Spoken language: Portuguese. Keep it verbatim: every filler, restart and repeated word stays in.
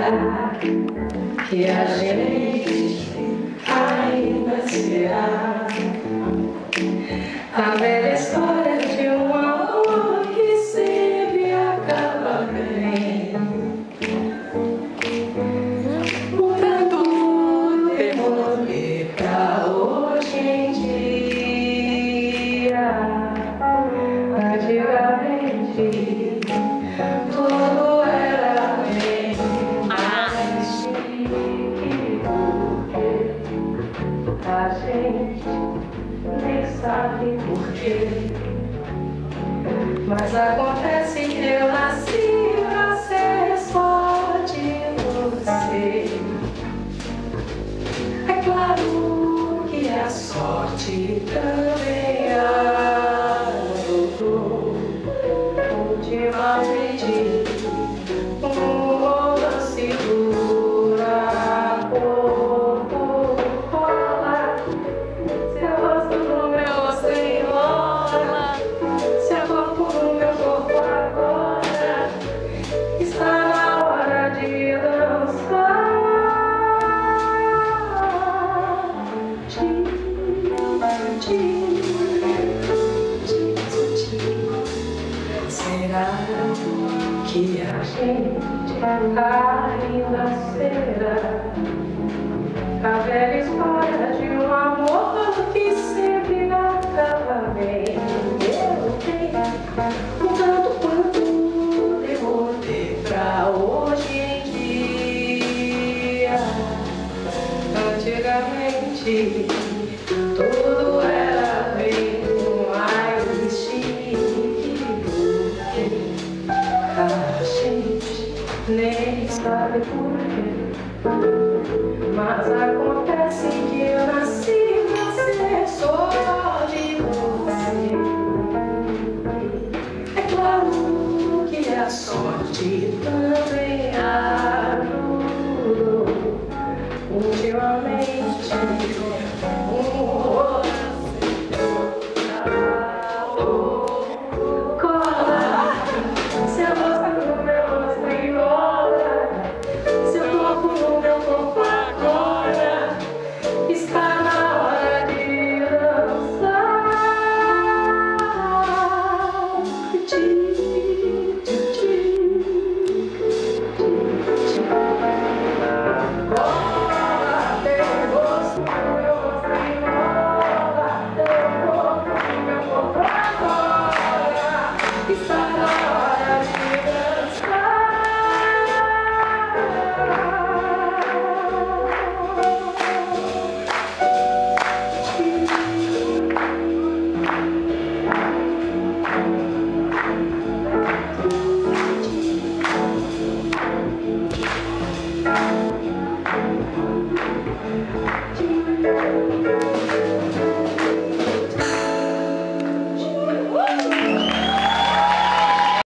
será que a gente ainda será a velha história de um amor que sempre acaba bem, mudando devolver pra hoje em dia. Antigamente tudo era bem mais chique, porque a gente nem sabe porquê. Mas acontece que eu nasci pra ser só de você. É claro que a sorte também ajudou. Ultimamente um romance dura pouco, rola. Se eu gosto do meu rosto enrola, se eu corpo no meu corpo agora, está na hora de dançar. Será que a gente ainda será a velha história de um amor que sempre acaba bem? Eu tenho um tanto quanto devolver pra hoje em dia. Antigamente tudo era bem mais chique, porque a gente nem sabe porquê. Mas acontece que eu nasci pra ser só de você. É claro que a sorte também há.